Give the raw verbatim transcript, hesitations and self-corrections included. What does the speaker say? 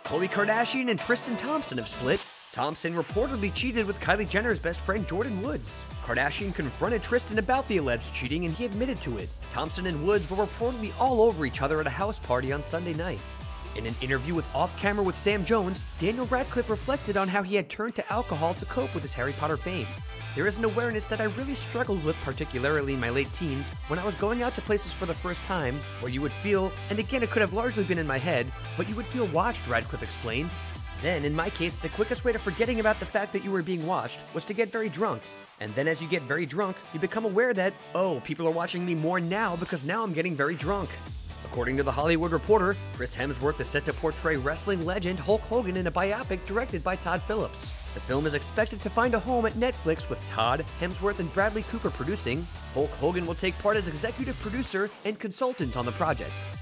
Khloe Kardashian and Tristan Thompson have split. Thompson reportedly cheated with Kylie Jenner's best friend Jordyn Woods. Kardashian confronted Tristan about the alleged cheating and he admitted to it. Thompson and Woods were reportedly all over each other at a house party on Sunday night. In an interview with Off Camera with Sam Jones, Daniel Radcliffe reflected on how he had turned to alcohol to cope with his Harry Potter fame. There is an awareness that I really struggled with, particularly in my late teens, when I was going out to places for the first time, where you would feel, and again it could have largely been in my head, but you would feel watched, Radcliffe explained. Then, in my case, the quickest way to forgetting about the fact that you were being watched was to get very drunk. And then as you get very drunk, you become aware that, oh, people are watching me more now because now I'm getting very drunk. According to The Hollywood Reporter, Chris Hemsworth is set to portray wrestling legend Hulk Hogan in a biopic directed by Todd Phillips. The film is expected to find a home at Netflix with Todd, Hemsworth, and Bradley Cooper producing. Hulk Hogan will take part as executive producer and consultant on the project.